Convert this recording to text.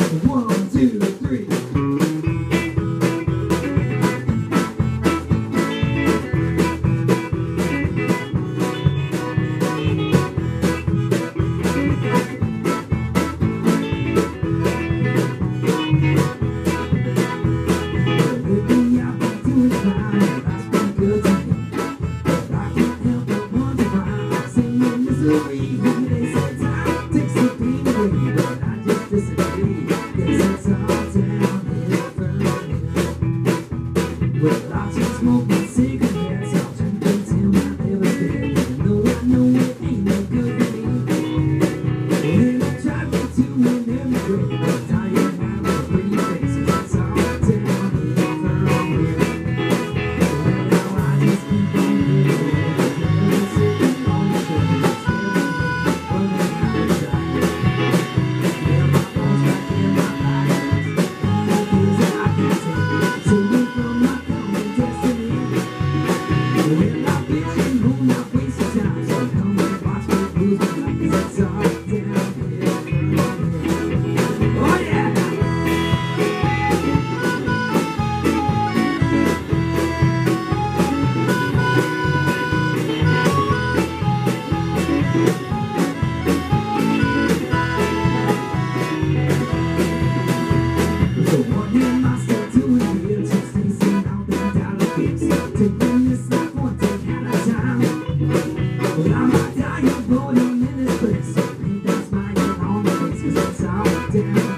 One, two, three. Lately I've been doing fine, and life's been good to me. But I can't help but wonder why I'm singing misery. They say time takes the pain away, but I just disagree. 'Cause it's all downhill from here. Well, I just smoke my cigarettes, I'll drink until my liver's dead. I know it ain't no good for me. And I try to in every way, but I ain't have a pretty face. 'Cause it's all downhill from here. Well, now I just keep on living, sitting on the shoulders, wondering how to try. Yeah, my phone's back in my pocket, things that I can take, save me from my common destiny. Well, I've been home, not wasting time, so come and watch me lose my life, 'cause it's all downhill from here. Oh yeah! So what am I still doing here? Just chasing out them dollar bills, taking this life one day at a time. Well, I might die of boredom in this place, so paint that smile on my face, 'cause it's all down.